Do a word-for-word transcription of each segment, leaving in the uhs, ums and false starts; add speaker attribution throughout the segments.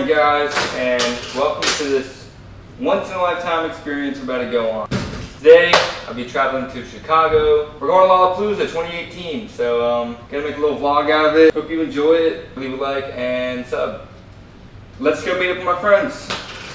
Speaker 1: Hey guys, and welcome to this once-in-a-lifetime experience we're about to go on. Today, I'll be traveling to Chicago. We're going to Lollapalooza twenty eighteen, so um, gonna make a little vlog out of it. Hope you enjoy it. Leave a like and sub. Let's go meet up with my friends.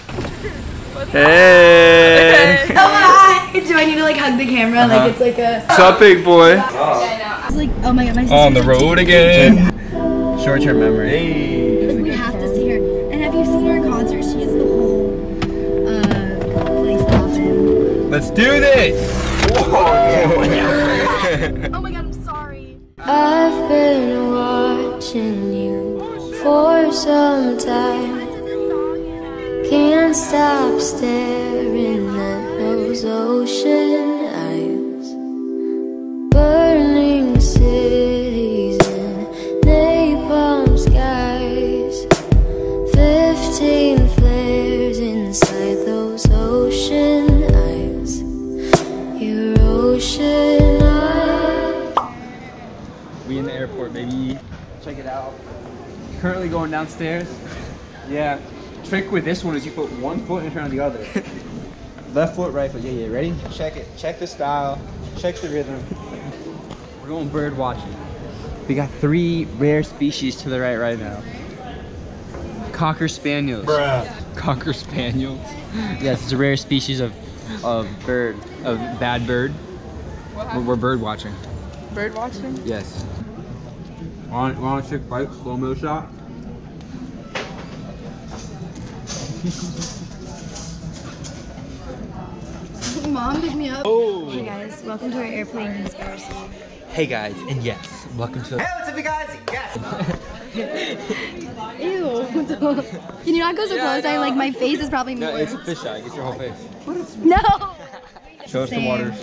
Speaker 1: Hey!
Speaker 2: Oh my! Do I need to like hug the camera? Uh-huh. Like it's like a.
Speaker 1: What's up, big boy?
Speaker 2: Oh. Yeah, I know. I was like, oh my god, my sister's
Speaker 1: on the road again.
Speaker 3: Short-term memory.
Speaker 1: Hey.
Speaker 2: Like, we have to see her. And have you seen her in concert? She has the whole uh, place popping.
Speaker 1: Let's do this!
Speaker 2: Oh my god, I'm sorry.
Speaker 4: I've been watching you for some time. Can't stop staring at those ocean eyes. Burning cities and napalm skies. Fifteen flares inside those ocean eyes. Your ocean eyes.
Speaker 3: We in the airport, baby. Check it out. Currently going downstairs. Yeah. Trick with this one is you put one foot in front of the other. Left foot, right foot. Yeah, yeah. Ready? Check it. Check the style. Check the rhythm. We're going bird watching. We got three rare species to the right right now. Cocker spaniels. Bruh. Cocker spaniels. Yes, it's a rare species of of bird, of bad bird. We're, we're bird watching.
Speaker 5: Bird watching?
Speaker 3: Yes. Want want a chick bite? Slow mo shot.
Speaker 2: Mom, pick me up.
Speaker 3: Oh.
Speaker 2: Hey guys, welcome to our airplane conspiracy.
Speaker 3: Hey guys, and yes, welcome to.
Speaker 6: Hey, what's up, you guys? Yes.
Speaker 2: Ew. Can you not go so
Speaker 3: Yeah,
Speaker 2: close? I, like my face is probably
Speaker 3: No,
Speaker 2: more.
Speaker 3: it's a fisheye. Get your whole face.
Speaker 2: No.
Speaker 3: Show us the
Speaker 2: Same.
Speaker 3: waters.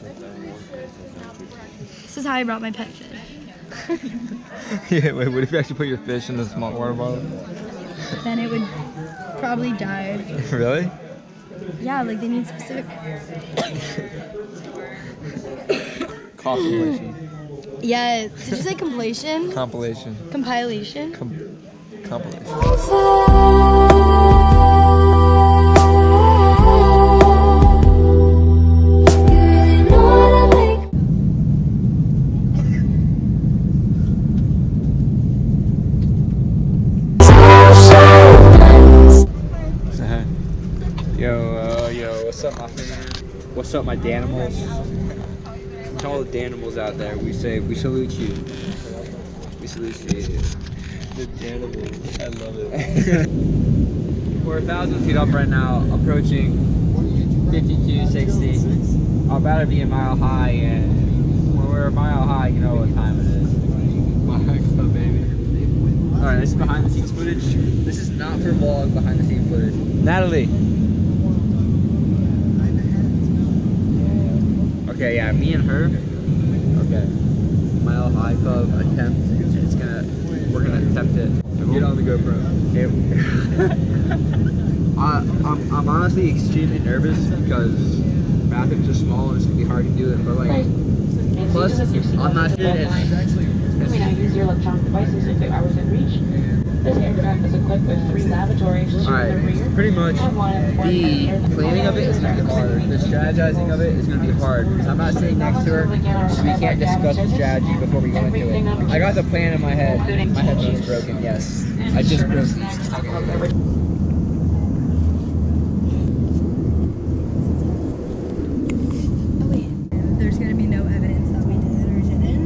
Speaker 2: This is how I brought my pet fish.
Speaker 3: Yeah, wait, what if you actually put your fish in the small water bottle?
Speaker 2: Then it would probably die.
Speaker 3: Really?
Speaker 2: Yeah, like they need specific.
Speaker 3: Compilation.
Speaker 2: Yeah, did you say compilation?
Speaker 3: Compilation.
Speaker 2: Compilation?
Speaker 3: Com compilation. Yo, uh, yo, what's up, my man? What's up, my Danimals? To all the Danimals out there, we say, we salute you. We salute you. The Danimals, I love it. We're a thousand feet up right now, approaching fifty-two, sixty. I'm about to be a mile high, and when we're a mile high, you know what time it is. What's up, baby? Alright, this is behind the scenes footage. This is not for vlog behind the scenes footage. Natalie. Okay, yeah, me and her. Okay. Mile high club attempt. It's gonna, we're gonna attempt it. Get on the GoPro. Okay. I, I'm, I'm honestly extremely nervous because bathrooms are small and it's gonna be hard to do it. But like, plus, I'm not sure if.
Speaker 7: You may now use your electronic devices if I was in reach. This aircraft is equipped with three lavatories to the rear.
Speaker 3: Pretty much, the planning of it is going to be hard. The strategizing of it is going to be hard. So I'm not sitting next to her, so we can't discuss the strategy before we go into it. I got the plan in my head. My headphone's broken, yes. I just broke these.
Speaker 2: Oh wait, there's gonna be no evidence that we did or didn't.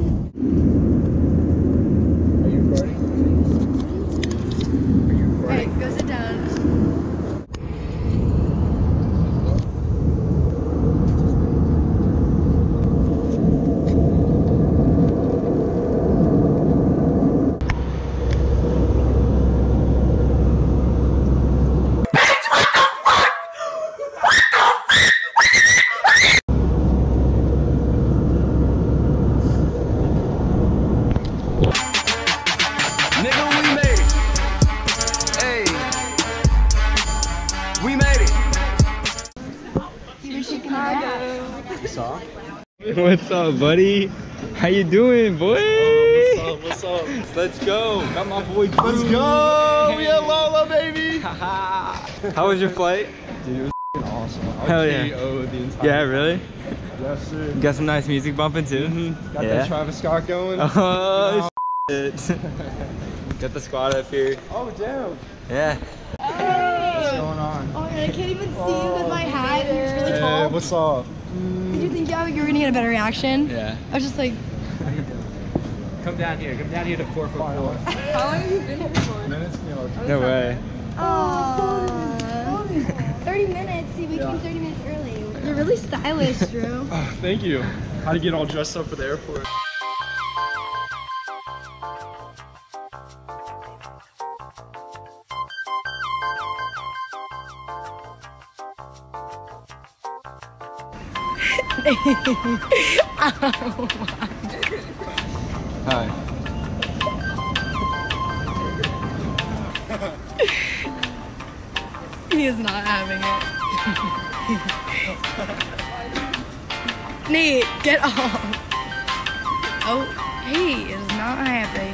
Speaker 3: Are you recording?
Speaker 2: Alright, go sit down.
Speaker 3: What's up, buddy? How you doing, boy? What's up? What's up? Let's go. Got my boy.
Speaker 5: Let's go. We at Lola, baby.
Speaker 3: How was your flight?
Speaker 5: Dude, it was f***ing awesome. I
Speaker 3: Hell
Speaker 5: was
Speaker 3: yeah.
Speaker 5: K O'd the entire
Speaker 3: Yeah,
Speaker 5: time.
Speaker 3: really?
Speaker 5: Yes, sir.
Speaker 3: You got some nice music bumping too?
Speaker 5: Mm-hmm. Got
Speaker 3: Yeah.
Speaker 5: that Travis Scott going.
Speaker 3: Oh, shit. Got the squad up here.
Speaker 5: Oh, damn.
Speaker 3: Yeah.
Speaker 5: What's going on?
Speaker 2: Oh, and I can't even see you with my hat. It's really
Speaker 5: Hey,
Speaker 2: tall.
Speaker 5: what's up?
Speaker 2: Did you think yeah, you were gonna get a better reaction?
Speaker 3: Yeah.
Speaker 2: I was just like,
Speaker 3: Come down here. Come down here to four foot four.
Speaker 7: How long have you been here for?
Speaker 5: Minutes? You know,
Speaker 3: No way.
Speaker 2: oh, thirty minutes. See, we came thirty minutes early. You're really stylish, Drew.
Speaker 5: oh, thank you. How to get all dressed up for the airport?
Speaker 3: Hi.
Speaker 2: He is not having it. Nate, get off. Oh, he is not happy.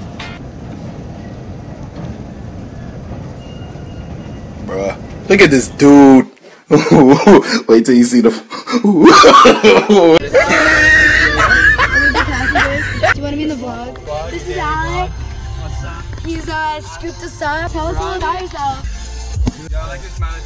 Speaker 6: Bruh, look at this dude. Wait till you see the.
Speaker 2: Do you want to be in the vlog? This is Alec.
Speaker 3: What's up?
Speaker 2: He's uh, scooped us up. Tell us all about yourself.
Speaker 3: Yo, I like this man.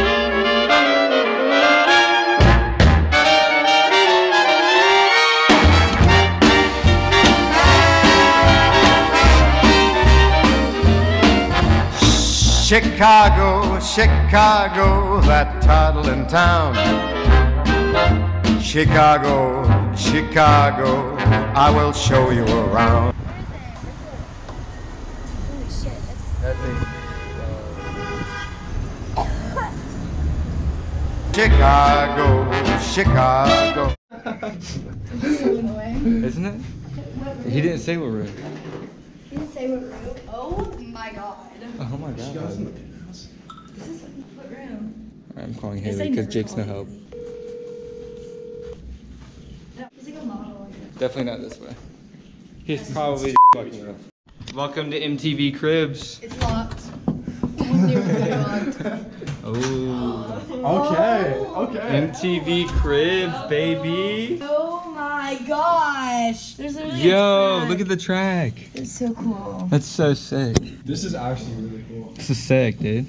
Speaker 6: Chicago, Chicago, that toddling town. Chicago, Chicago, I will show you around.
Speaker 2: Holy shit,
Speaker 3: That's it.
Speaker 6: Chicago, Chicago.
Speaker 3: Isn't it? He didn't say what room.
Speaker 2: He didn't say what room. Oh my god.
Speaker 3: Oh my god.
Speaker 2: This is what room?
Speaker 3: I'm calling
Speaker 2: Yes,
Speaker 3: Haley
Speaker 2: I
Speaker 3: because
Speaker 2: never
Speaker 3: Jake's no
Speaker 2: call
Speaker 3: help.
Speaker 2: He's like a model.
Speaker 3: Definitely not this way. He's probably fucking up. Welcome to M T V Cribs.
Speaker 2: It's locked. It's locked.
Speaker 3: Oh.
Speaker 5: Okay, okay.
Speaker 3: M T V Cribs, baby.
Speaker 2: Oh my gosh. There's literally
Speaker 3: Yo,
Speaker 2: a track.
Speaker 3: look at the track.
Speaker 2: It's so cool.
Speaker 3: That's so sick.
Speaker 5: This is actually really cool.
Speaker 3: This is sick, dude.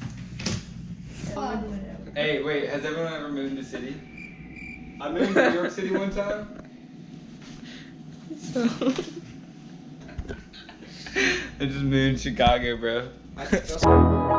Speaker 3: Hey, wait, has everyone ever moved to city? I moved to New York City one time. I just moved to Chicago, bro.